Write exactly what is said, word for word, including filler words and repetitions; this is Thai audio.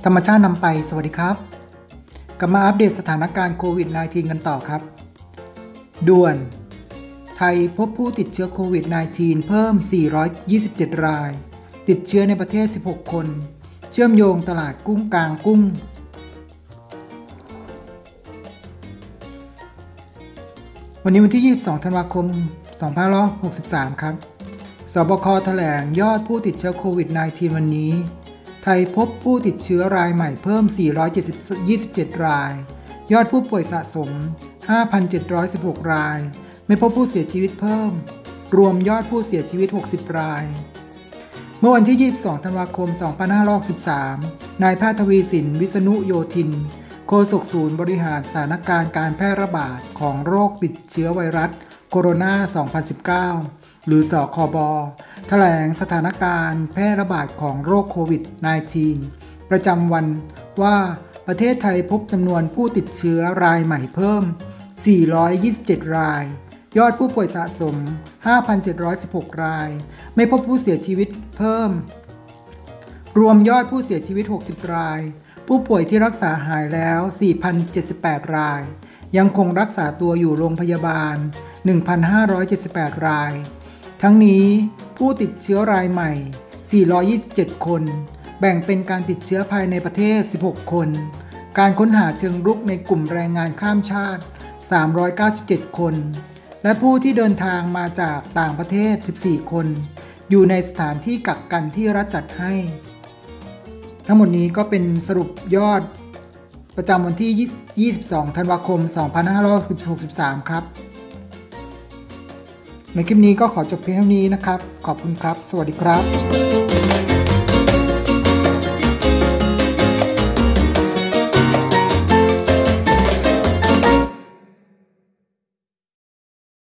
ธรรมชาตินำไปสวัสดีครับกลับมาอัปเดตสถานการณ์โควิด สิบเก้า กันต่อครับด่วนไทยพบผู้ติดเชื้อโควิด สิบเก้า เพิ่มสี่ร้อยยี่สิบเจ็ดรายติดเชื้อในประเทศสิบหกคนเชื่อมโยงตลาดกุ้งกลางกุ้งวันนี้วันที่ยี่สิบสองธันวาคมสองพันห้าร้อยหกสิบสามครับสบคแถลงยอดผู้ติดเชื้อโควิด สิบเก้า วันนี้ไทยพบผู้ติดเชื้อรายใหม่เพิ่มสี่ร้อยยี่สิบเจ็ดรายยอดผู้ป่วยสะสม ห้าพันเจ็ดร้อยสิบหก รายไม่พบผู้เสียชีวิตเพิ่มรวมยอดผู้เสียชีวิตหกสิบรายเมื่อวันที่ยี่สิบสองธันวาคมสองพันห้าร้อยหกสิบสามนายแพทย์ทวีสินวิษณุโยธินโฆษกศูนย์บริหารสถานการณ์การแพร่ระบาดของโรคติดเชื้อไวรัสโคโรนา สองพันสิบเก้า หรือสคบแถลงสถานการณ์แพร่ระบาดของโรคโควิด สิบเก้า ประจำวันว่าประเทศไทยพบจำนวนผู้ติดเชื้อรายใหม่เพิ่มสี่ร้อยยี่สิบเจ็ดรายยอดผู้ป่วยสะสม ห้าพันเจ็ดร้อยสิบหก รายไม่พบผู้เสียชีวิตเพิ่มรวมยอดผู้เสียชีวิตหกสิบรายผู้ป่วยที่รักษาหายแล้ว สี่พันเจ็ดสิบแปด รายยังคงรักษาตัวอยู่โรงพยาบาล หนึ่งพันห้าร้อยเจ็ดสิบแปด รายทั้งนี้ผู้ติดเชื้อรายใหม่สี่ร้อยยี่สิบเจ็ดคนแบ่งเป็นการติดเชื้อภายในประเทศสิบหกคนการค้นหาเชิงรุกในกลุ่มแรงงานข้ามชาติสามร้อยเก้าสิบเจ็ดคนและผู้ที่เดินทางมาจากต่างประเทศสิบสี่คนอยู่ในสถานที่กักกันที่รัฐจัดให้ทั้งหมดนี้ก็เป็นสรุปยอดประจำวันที่ยี่สิบสองธันวาคมสองพันห้าร้อยหกสิบสามครับในคลิปนี้ก็ขอจบเพียงเท่านี้นะครับขอบคุณครับสวัสดีครับ